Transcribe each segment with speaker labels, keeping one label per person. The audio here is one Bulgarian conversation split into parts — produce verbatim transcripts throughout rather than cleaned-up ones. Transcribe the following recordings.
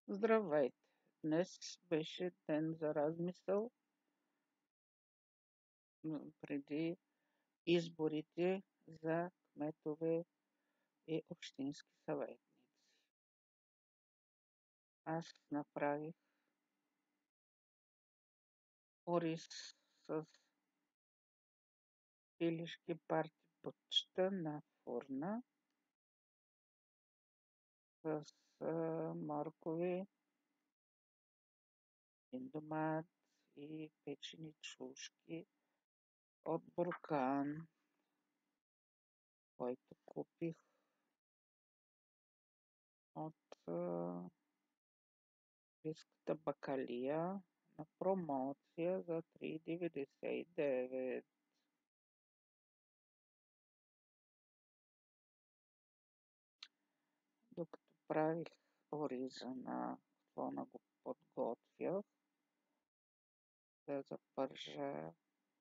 Speaker 1: Здравейте! Днес беше ден за размисъл преди изборите за кметове и общински съветници. Аз направих ориз с пилешки парти бутчета на фурна с моркови, домат и печени чушки от буркан, който купих от близката бакалия на промоция за три деветдесет и девет. Докато правих ориза на слона, го подготвях да запържа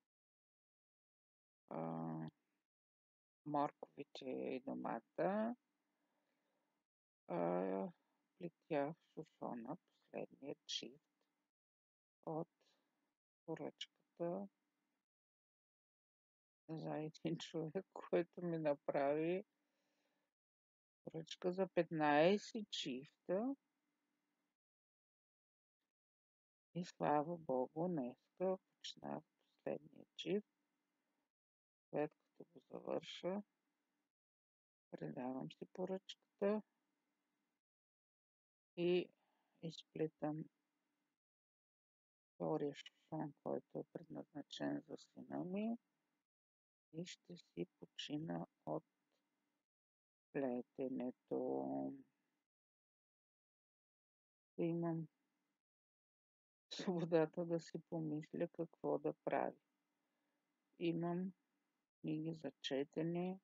Speaker 1: а, морковите и домата. А, плетях шушона, последния чифт от поръчката за един човек, който ми направи поръчка за петнайсет чифта. И слава Богу, днеска почнах последния чифт. След като го завърша, предавам си поръчката и изплитам втория шушон, който е предназначен за сина ми, и ще си почина от плетенето. Имам свободата да си помисля какво да правя. Имам книги за четене.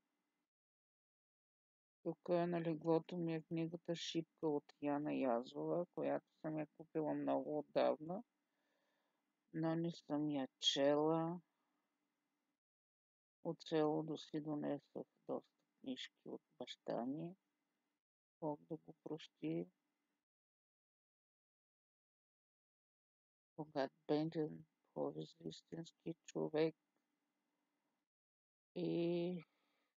Speaker 1: Тук на леглото ми е книгата "Шипка" от Яна Язова, която съм я купила много отдавна, но не съм я чела. От селото си донесох доста книжки от баща ми. Бог да го прости. Богат Бенджен, повест за истински човек и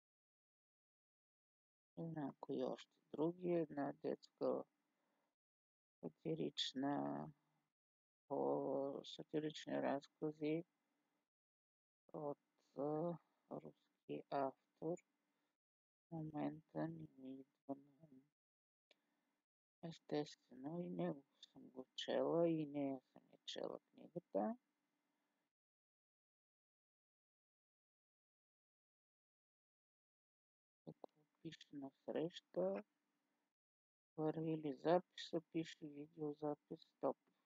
Speaker 1: някои още други. Една детска сатирична, по сатирични разкази от руски автор. В момента не ми идва на ум. Естествено, и него съм го чела, и нея съм я чела книгата. Какво пише на среща? Върви ли записа, пише видеозапис, стоп.